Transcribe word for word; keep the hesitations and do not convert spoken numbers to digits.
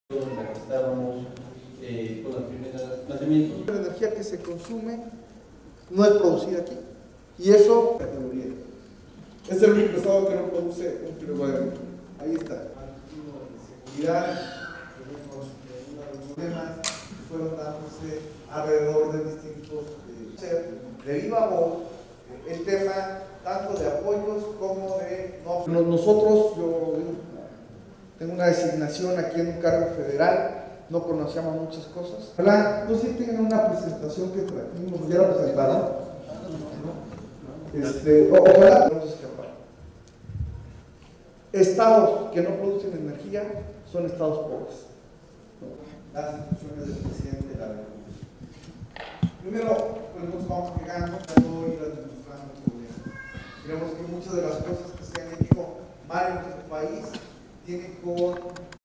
en la que estábamos eh, con los primeros planteamientos. La energía que se consume no es producida aquí, y eso categoría. Es el único estado que no produce un kilowatt. Ahí está. Seguridad, tenemos uno de los problemas que fueron dándose alrededor de distintos eh, de viva voz el tema tanto de apoyos como de no. Nosotros, yo tengo una designación aquí en un cargo federal, no conocíamos muchas cosas. Ojalá, no sé si tienen una presentación que trajimos, ya la presentaron. Este, ojalá no se escapar. Estados que no producen energía son estados pobres. Las instrucciones del presidente de la República. Primero, pues nos vamos llegando a ir administrando el gobierno. Creemos que muchas de las cosas que se han hecho mal en nuestro país tienen con